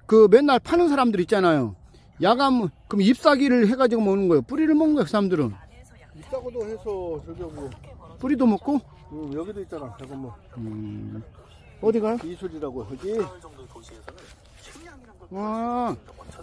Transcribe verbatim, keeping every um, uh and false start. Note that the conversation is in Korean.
그 맨날 파는 사람들 있잖아요. 야간 그럼 잎사귀를 해가지고 먹는 거예요? 뿌리를 먹는 거예요, 그 사람들은? 잎사귀도 해서 저기 뭐 뿌리도 먹고? 음, 여기도 있잖아. 저거 뭐 음. 어디가? 이술이라고 하지. 아,